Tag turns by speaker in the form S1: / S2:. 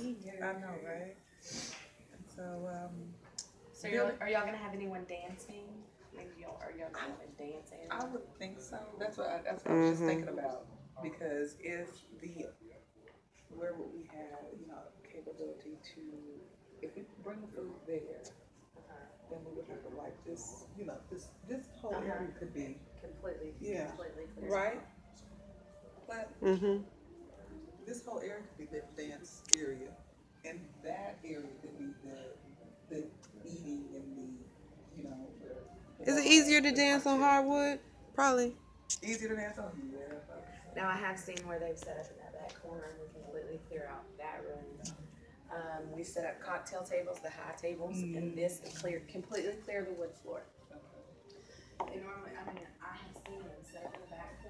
S1: I know, right? And so,
S2: So are y'all gonna have anyone dancing? Like are y'all gonna have a dance area?
S1: I would think so. That's what I was just thinking about. Because if the where would we have, capability to, if we bring the food there, then we would have to like this whole area could be
S2: completely clear.
S1: right, but this whole area could be the dance area, and that area could be the eating and
S3: Is it easier to dance on hardwood? Probably.
S1: easier to dance on. Yeah.
S2: Now I have seen where they've set up in that back corner and we completely clear out that room. We set up cocktail tables, the high tables, and this completely clear the wood floor. They normally, I have seen them set up in the back